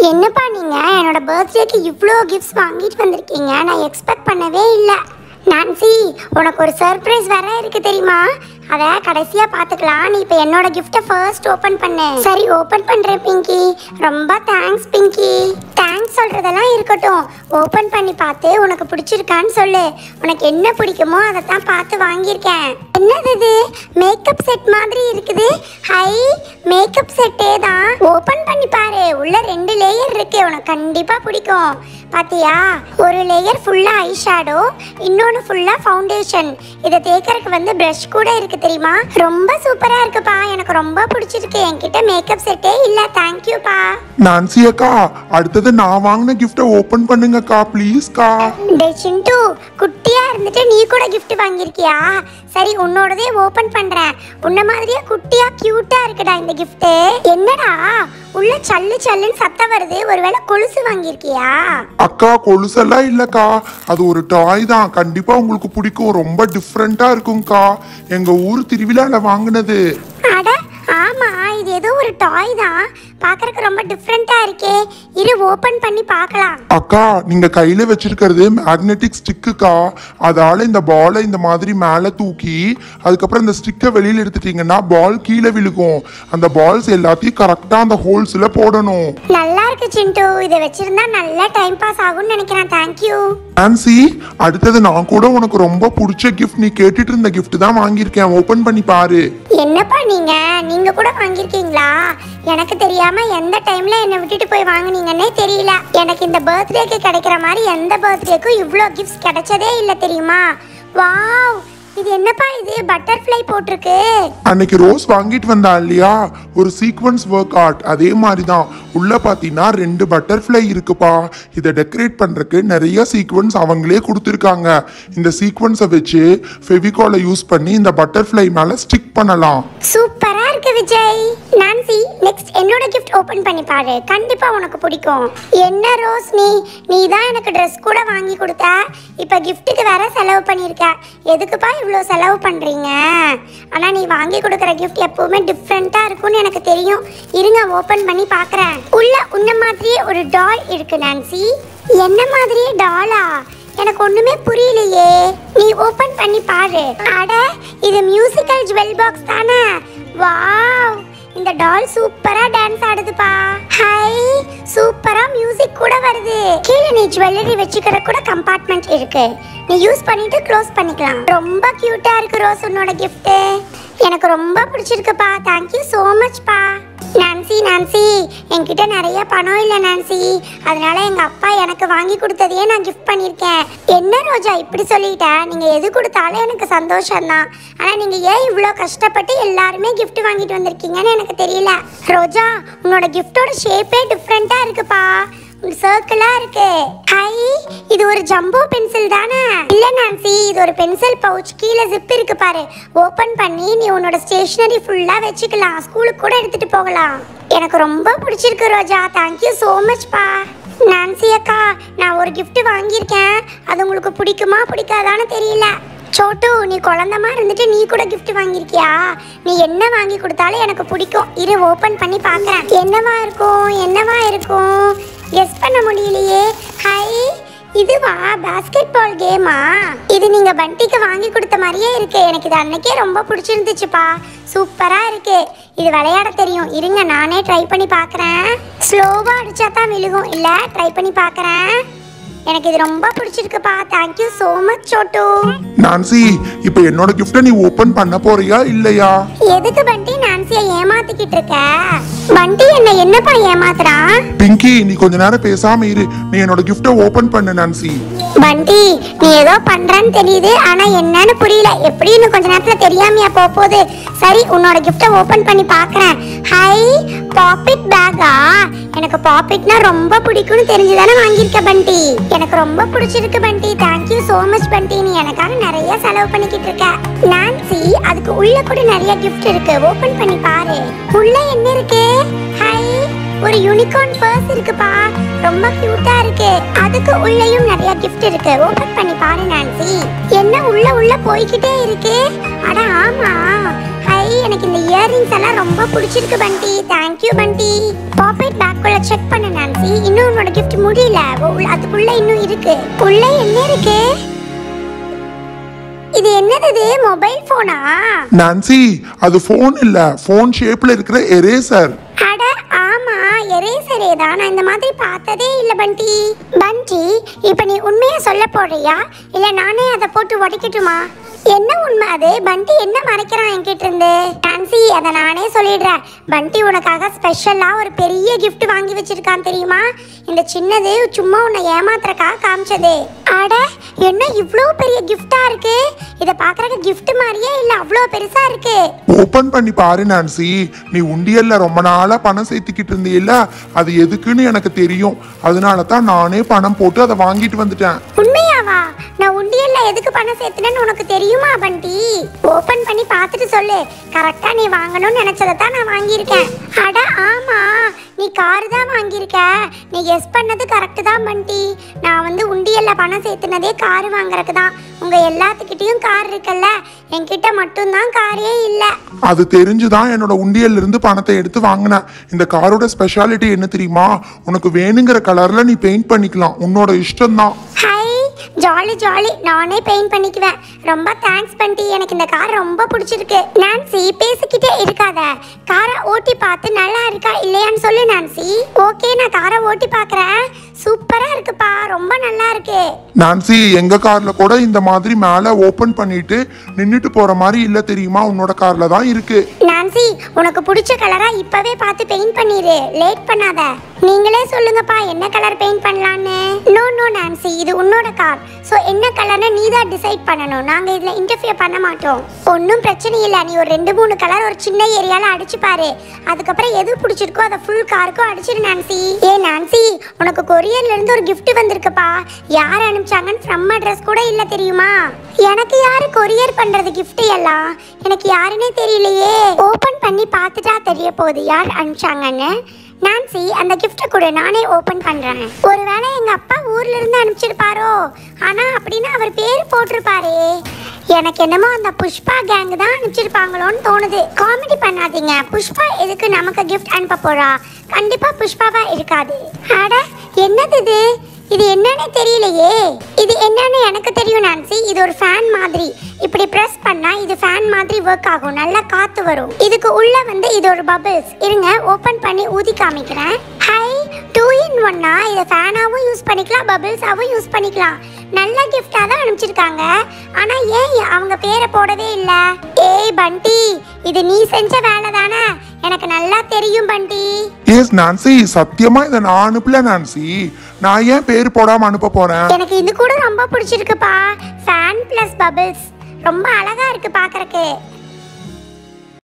என்னப்பா நீங்க என்னோட பர்த்டேக்கு இவ்ளோ கிஃப்ட்ஸ் வாங்கிட்டு வந்திருக்கீங்க? நான் எக்ஸ்பெக்ட் பண்ணவே இல்ல. நான்சி, உனக்கு ஒரு சர்ப்ரைஸ் வேற இருக்கு தெரியுமா? அத கடைசியா பாத்துக்கலாம். நீ இப்ப என்னோட கிஃப்ட்டை ஃபர்ஸ்ட் ஓபன் பண்ணு. சரி, ஓபன் பண்றேன் பிங்கி. ரொம்ப தேங்க்ஸ் பிங்கி. தேங்க்ஸ் சொல்றதெல்லாம் இருக்கட்டும், ஓபன் பண்ணி பார்த்து உனக்கு பிடிச்சிருக்கான்னு சொல்லு. உனக்கு என்ன பிடிக்குமோ அதை தான் பார்த்து வாங்கியிருக்கேன். என்னது இது? மேக்கப் செட் மாதிரி இருக்குது. ஹை, மேக்கப் செட்டே தான். ஓபன் பண்ணி பாரு, உள்ள 2 லேயர் இருக்கு. உனக்கு கண்டிப்பா பிடிக்கும். பாத்தியா, ஒரு லேயர் ஃபுல்லா ஐ ஷேடோ, இன்னொன்னு ஃபுல்லா ஃபவுண்டேஷன். இதை தேய்க்கறதுக்கு வந்து பிரஷ் கூட இருக்கு தெரியுமா? ரொம்ப சூப்பரா இருக்குப்பா, எனக்கு ரொம்ப பிடிச்சிருக்கு. என்கிட்ட மேக்கப் செட்டே இல்ல. தேங்க் யூ பா. நான்சி அக்கா, அடுத்தது நான் வாங்கின கிஃப்ட்டை ஓபன் பண்ணுங்கக்கா ப்ளீஸ்க்கா. டே சிண்டு, குட்டியா இருந்துட்டு நீ கூட gift வாங்கியிருக்கியா? சரி, உன்னோடதே ஓபன் பண்றேன். உன்ன மாதிரியே குட்டியா கியூட்டா இருக்குடா இந்த gift. என்னடா உள்ள சல்லு சல்லுன்னு சத்தம் வருது? ஒருவேளை கொலுசு வாங்கியிருக்கியா? அக்கா, கொலுசெல்லாம் இல்லக்கா, அது ஒரு டாய் தான். கண்டிப்பா உங்களுக்கு பிடிக்கும். ரொம்ப டிஃப்ரெண்டா இருக்கும்க்கா. எங்க ஊர் திருவிழால வாங்கினது. அட ஆமா, இது ஏதோ ஒரு டாய் தான். பார்க்கறதுக்கு ரொம்ப டிஃப்ரெண்டா இருக்கே. இரு, ஓபன் பண்ணி பார்க்கலாம். அக்கா, நீங்க கையில வச்சிருக்கிறது மேக்னெட்டிக் ஸ்டிக்குக்கா. அதால இந்த பாலை இந்த மாதிரி மேல தூக்கி அதுக்கப்புறம் இந்த ஸ்டிக்கை வெளியில எடுத்துட்டீங்கன்னா பால் கீழே விழுகும். அந்த பால்ஸ் எல்லாத்தையும் கரெக்டா அந்த ஹோல்ஸ்ல போடணும். நல்லா இருக்கு சிண்டு, இதை வச்சிருந்தா நல்லா டைம் பாஸ் ஆகும்னு நினைக்கிறேன். தேங்க்யூ நான்சி, அடுத்தது நான் கூட உனக்கு ரொம்ப பிடிச்ச கிஃப்ட், நீ கேட்டுட்டு இருந்த கிஃப்ட் தான் வாங்கியிருக்கேன். ஓபன் பண்ணி பாரு. என்னப்பா நீங்க கூட வாங்கியிருக்கீங்களா? எனக்கு தெரியாம எந்த டைம்ல என்னை விட்டுட்டு போய் வாங்குனீங்கன்னே தெரியல. எனக்கு இந்த பர்த்டேக்கு கிடைக்கிற மாதிரி எந்த பர்த்டேக்கும் இவ்ளோ கிஃப்ட்ஸ் கிடைச்சதே இல்லை தெரியுமா? வாவ், இது என்னப்பா இது? பட்டர்ஃப்ளை போட்டிருக்கு. அன்னைக்கு ரோஸ் வாங்கிட்டு வந்தா இல்லையா, ஒரு சீக்வன்ஸ் ஒர்க் ஆர்ட் அதே மாதிரி தான். உள்ள பாத்தீங்கன்னா 2 பட்டர்ஃப்ளை இருக்குப்பா. இதை டெக்கரேட் பண்றதுக்கு நிறைய சீக்வன்ஸ் அவங்களே கொடுத்துருக்காங்க. இந்த சீக்வன்ஸை வச்சு ஃபெவிகாலை யூஸ் பண்ணி இந்த பட்டர்ஃப்ளை மேல ஸ்டிக் பண்ணலாம். சூப்பரா இருக்கு விஜய். நான்சி, நெக்ஸ்ட் என்னோட கிஃப்ட் ஓபன் பண்ணி பாரு, கண்டிப்பா உனக்கு பிடிக்கும். என்ன ரோஸ், நீ தான் எனக்கு ட்ரெஸ் கூட வாங்கி கொடுத்த. இப்ப கிஃப்ட்டுக்கு வேற செலவு பண்ணிருக்க. எதுக்குப்பா இவ்வளோ செலவு பண்றீங்க? ஆனா நீ வாங்கி கொடுக்குற கிஃப்ட் எப்பவுமே டிஃப்ரெண்டா இருக்கும்னு எனக்கு தெரியும். இருங்க, ஓபன் பண்ணி பார்க்கறேன். உள்ள உன்ன மாதிரியே ஒரு டால் இருக்கு நான்சி. என்ன மாதிரியே டாலா? எனக்கு ஒண்ணுமே புரியலையே. நீ ஓபன் பண்ணி பாரு. அட, இது மியூசிக்கல் ஜுவல் பாக்ஸ் தானே? வாவ், இந்த டால் சூப்பரா டான்ஸ் ஆடுதுப்பா. ஹை, சூப்பரா மியூசிக் கூட வருது. கீழே நீ ஜுவல்லரி வச்சுக்கிற கூட கம்பார்ட்மெண்ட் இருக்கு. நீ யூஸ் பண்ணிட்டு க்ளோஸ் பண்ணிக்கலாம். ரொம்ப கியூட்டா இருக்கு ரோஸ் உன்னோட கிஃப்ட். எனக்கு ரொம்ப பிடிச்சிருக்குப்பா. தேங்க் யூ so much பா. நான்சி, என்கிட்ட நிறைய பணம் இல்லை நான்சி. அதனால எங்க அப்பா எனக்கு வாங்கி கொடுத்ததையே நான் கிஃப்ட் பண்ணியிருக்கேன். என்ன ரோஜா இப்படி சொல்லிட்ட? நீங்க எது கொடுத்தாலும் எனக்கு சந்தோஷம்தான். ஆனா நீங்க ஏன் இவ்வளோ கஷ்டப்பட்டு எல்லாருமே கிஃப்ட் வாங்கிட்டு வந்திருக்கீங்கன்னு எனக்கு தெரியல. ரோஜா, உன்னோட கிஃப்டோட ஷேப்பே டிஃப்ரெண்டா இருக்குப்பா. சர்க்கிளா இருக்கு. ஹை, இது ஒரு ஜம்போ பென்சில் தானே? இல்ல நான்சி, இது ஒரு பென்சில் பவுச். கீழே ஜிப் இருக்கு பாரு. ஓபன் பண்ணி நீ உன்னோட ஸ்டேஷனரி ஃபுல்லா வச்சுக்கலாம். ஸ்கூலுக்கு கூட எடுத்துட்டு போகலாம். எனக்கு ரொம்ப பிடிச்சிருக்கு ரோஜா. தேங்க் யூ so much பா. நான்சி அக்கா, நான் ஒரு gift வாங்கியிருக்கேன். அது உங்களுக்கு பிடிக்குமா பிடிக்காதான்னு தெரியல. சோட்டு, நீ குழந்தமா இருந்துட்டு நீ கூட gift வாங்கியிருக்கியா? நீ என்ன வாங்கி கொடுத்தாலும் எனக்கு பிடிக்கும். இரு, ஓபன் பண்ணி பார்க்கறேன். என்னவா இருக்கும்? கெஸ் பண்ண முடியலையே. ஹை, இதுவா பாஸ்கெட் பால் கேமா? இது நீங்க பண்டிக்கு வாங்கி கொடுத்த மாதிரியே இருக்கு. எனக்கு இது அன்னைக்கே ரொம்ப பிடிச்சிருந்துச்சுப்பா. சூப்பரா இருக்கு. இது விளையாட தெரியும். இருங்க, நானே ட்ரை பண்ணி பார்க்கறேன். ஸ்லோவா அடிச்சா தான் விழுகும். இல்ல, ட்ரை பண்ணி பார்க்கறேன். எனக்கு இது ரொம்ப பிடிச்சிருக்குப்பா. Thank you so much Chotu. Nancy, இப்போ என்னோட கிஃப்ட்டை நீ ஓபன் பண்ண போறியா இல்லையா? எதுக்கு பண்டி நான்சியை ஏமாத்திக்கிட்டு இருக்க? பண்டி என்னப்பா ஏமாத்துறான்? பிங்கி, நீ கொஞ்ச நேரம் பேசாம இரு. நீ என்னோட கிஃப்ட்டை ஓபன் பண்ணு நான்சி. பண்டி, நீ ஏதோ பண்றன்னு தெரியுது, ஆனா என்னன்னு புரியல. எப்படின்னு கொஞ்ச நேரத்துல தெரியாமையா போகுது. சரி, உன்னோட கிஃப்ட்டை ஓபன் பண்ணி பார்க்கறேன். ஹை, பாப்பிட் பேக்கா? எனக்கு பாப்பிட்னா ரொம்ப பிடிக்கும்னு தெரிஞ்சுதானே வாங்கியிருக்க பண்டி. எனக்கு ரொம்ப பிடிச்சிருக்கு பண்டி. தேங்க் யூ so much பண்டி. நீ எனக்காக நிறைய செலவு பண்ணிக்கிட்டு இருக்க. நான்சி, அதுக்கு உள்ள கூட நிறைய gift இருக்கு. ஓபன் பண்ணி பாரு. உள்ள என்ன இருக்கு? ஹை, ஒரு யூனிகார்ன் பர்ஸ் இருக்குப்பா. ரொம்ப கியூட்டா இருக்கு. அதுக்கு உள்ளேயும் நிறைய gift இருக்கு. ஓபன் பண்ணி பாரு நான்சி. என்ன உள்ள போய்கிட்டே இருக்கு? அட ஆமா. ஹை, எனக்கு இந்த இயரிங்ஸ் எல்லாம் ரொம்ப பிடிச்சிருக்கு பண்டி. தேங்க்யூ பண்டி. பாக்கெட் பேக்குள்ள செக் பண்ணு நான்சி. இன்னும் உன்னோட gift முடியல. அதுக்குள்ள இன்னும் இருக்கு. உள்ள என்ன இருக்கு? இது என்னது? மொபைல் போனா? நான்சி, அது போன் இல்ல, போன் ஷேப்ல இருக்கிற எரேசர். அட ஆமா, எரேசரே தான். நான் இந்த மாதிரி பார்த்ததே இல்ல பண்டி. பண்டி, இப்போ நீ உண்மையா சொல்ல போறியா இல்ல நானே அதை போட்டு உடைக்கட்டுமா? என்ன உண்மை அது? பண்டி என்ன மறைக்கிறான் என்கிட்ட இருந்து? நான்சி, அதை நானே சொல்லிடுறேன். பண்டி உனக்காக ஸ்பெஷலா ஒரு பெரிய gift வாங்கி வச்சிருக்கான் தெரியுமா? இந்த சின்னது சும்மா உன்னை ஏமாத்துறக்காக காமிச்சது. அட என்ன இவ்ளோ பெரிய gift-ஆ இருக்கு? இத பாக்குறதுக்கு gift மாதிரியே இல்ல, அவ்ளோ பெருசா இருக்கு. ஓபன் பண்ணி பாரு நான்சி. நீ உண்டியல்ல ரொம்ப நாளா பணம் சேர்த்துக்கிட்டு இருந்தீல்ல, அது எதுக்குன்னு எனக்கு தெரியும். அதனால தான் நானே பணம் போட்டு அதை வாங்கிட்டு வந்துட்டேன். உண்மையாவா? நான் உண்டியல்ல எதுக்கு பணம் சேர்த்துனேன்னு உனக்கு தெரியுமா பண்டி? ஓபன் பண்ணி பார்த்துட்டு சொல்லு. கரெக்டா நீ வாங்கணும்னு நினைச்சதை தான் நான் வாங்கியிருக்கேன். அட ஆமா, நீ கார் தான் வாங்கியிருக்க. நீ கெஸ் பண்ணது கரெக்ட் தான் பண்டி. நான் வந்து உண்டியல்ல பணம் சேர்த்துனதே கார் வாங்குறதுக்கு தான். உங்க எல்லாத்துக்கிட்டையும் கார் இருக்குல்ல, என்கிட்ட மட்டும்தான் காரே இல்ல. அது தெரிஞ்சுதான் என்னோட உண்டியல்ல இருந்து பணத்தை எடுத்து வாங்கினேன். இந்த காரோட ஸ்பெஷாலிட்டி என்ன தெரியுமா? உனக்கு வேணுங்கிற கலர்ல நீ பெயிண்ட் பண்ணிக்கலாம், உன்னோட இஷ்டம் தான். Hi, jolly jolly. நானே பெயிண்ட் பண்ணிக்குவேன். ரொம்ப தேங்க்ஸ் பண்டி. எனக்கு இந்த கார் ரொம்ப பிடிச்சிருக்கு. நான்சி, பேசிக்கிட்டே இருக்காத. காரை ஓட்டி பார்த்து நல்லா இருக்கா இல்லையான்னு சொல்லு நான்சி. ஓகே, நான் காரை ஓட்டி பார்க்கறேன். சூப்பரா இருக்குப்பா, ரொம்ப நல்லா இருக்கு. நான்சி, எங்க கார்ல கூட இந்த மாதிரி மேல ஓபன் பண்ணிட்டு நின்னுட்டு போற மாதிரி இல்ல தெரியுமா? உன்னோட கார்ல தான் இருக்கு. நான்சி, உனக்கு பிடிச்ச கலரா இப்பவே பார்த்து பெயிண்ட் பண்ணிரு. லேட் பண்ணாத. நீங்களே சொல்லுங்கப்பா என்ன கலர் பெயிண்ட் பண்ணலான்னு. நோ நோ நான்சி, இது உன்னோட கார். சோ என்ன கலர்னு நீ தான் டிசைட் பண்ணணும். நாங்க இதுல இன்டர்ஃபியர் பண்ண மாட்டோம். ஒன்றும் பிரச்சனை இல்லை. நீ ஒரு 2-3 கலர் ஒரு சின்ன ஏரியால அடிச்சு பாரு. அதுக்கப்புறம் எது பிடிச்சிருக்கோ அதை ஃபுல் காருக்கும் அடிச்சிரு நான்சி. ஏ நான்சி, உனக்கு கொரியர்ல இருந்து ஒரு gift வந்திருக்குப்பா. யார் அனுப்பிச்சாங்கன்னு ஃப்ரம் அட்ரஸ் கூட இல்ல தெரியுமா? எனக்கு யாரு கொரியர் பண்றது gift எல்லாம்? எனக்கு யாருன்னே தெரியலையே. ஓபன் பண்ணி பார்த்துட்டா தெரிய போகுது யார் அனுப்பிச்சாங்கன்னு. நான்சி, அந்த gift கூட நானே ஓபன் பண்றேன். ஒருவேளை எங்க அப்பா ஊர்ல இருந்து அனுப்பிச்சிருப்பாரோ? ஆனா அப்படின்னா அவர் பேர் போட்டிருப்பாரே. எனக்கு என்னமோ அந்த புஷ்பா கேங் தான் அனுப்பிச்சிருப்பாங்களோன்னு தோணுது. காமெடி பண்ணாதீங்க. புஷ்பா எதுக்கு நமக்கு gift அனுப்ப போறா? கண்டிப்பா புஷ்பாவா இருக்காது. அட என்னது இது? இது என்னன்னு தெரியலையே. இது என்னன்னு எனக்கு தெரியும் நான்சி. இது ஒரு ஃபேன் மாதிரி. இப்படி பிரஸ் பண்ணா இது ஃபேன் மாதிரி ஒர்க் ஆகும். நல்லா காத்து வரும். இதுக்கு உள்ள வந்து இது ஒரு பபிள்ஸ். இருங்க, ஓபன் பண்ணி ஊதி காமிக்கிறேன். Hi, 2 in 1. இதை ஃபேனாவும் யூஸ் பண்ணிக்கலாம், பபிள்ஸாவும் யூஸ் பண்ணிக்கலாம். நல்ல கிஃப்டா தான் அனுப்பிச்சிருக்காங்க. ஆனா ஏன் அவங்க பேரை போடவே இல்ல? ஏய் பண்டி, இது நீ செஞ்ச வேலை தானே? எனக்கு நல்லா தெரியும் பண்டி. எஸ் நான்சி, சத்தியமா இதை நான் அனுப்பல நான்சி. நான் ஏன் பேர் போடாம அனுப்ப போறேன்? எனக்கு இது கூட ரொம்ப பிடிச்சிருக்குப்பா. ஃபேன் பிளஸ் பபிள்ஸ் ரொம்ப அழகா இருக்கு பாக்குறதுக்கு.